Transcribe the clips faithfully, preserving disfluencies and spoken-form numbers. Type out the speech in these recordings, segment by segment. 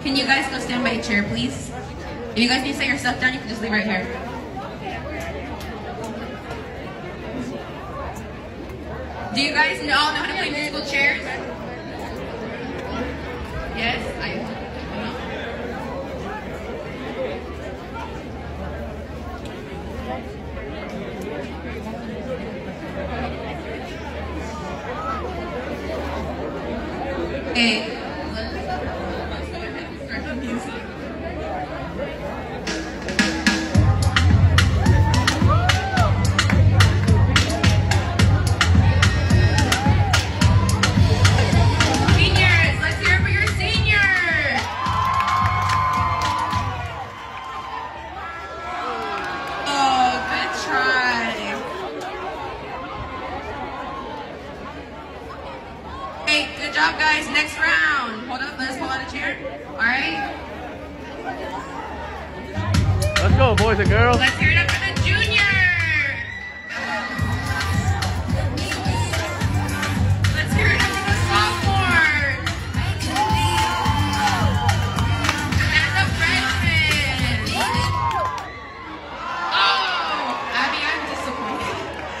Can you guys go stand by a chair, please? If you guys need to set your stuff down, you can just leave right here. Do you guys all know how to play musical chairs? Yes? I Okay. Let's go ahead and start the music. Seniors, let's hear it for your seniors. Oh, good try. Hey, good job, guys. Next round. Hold up, let's pull out a chair. All right. Let's go, boys and girls. Let's hear it up for the junior. Let's hear it up for the sophomore. And the freshman. Oh, Abby, I'm disappointed.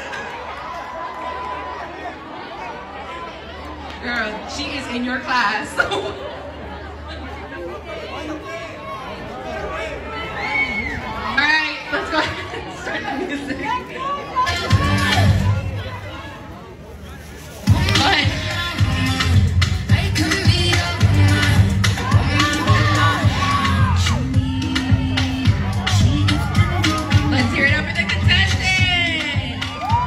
Girl, she is in your class. Alright, let's go ahead and start the music. Go ahead. Let's hear it up for the contestant.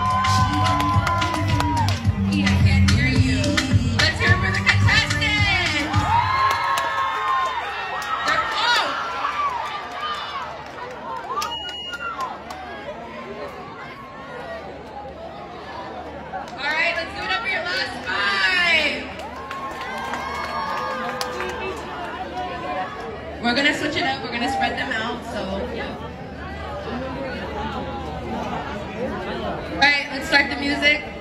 Yeah, I can't hear you. Let's hear it for the contestant. They're close. All right, let's give it up for your last five. We're gonna switch it up. We're gonna spread them out. So yeah. All right, let's start the music.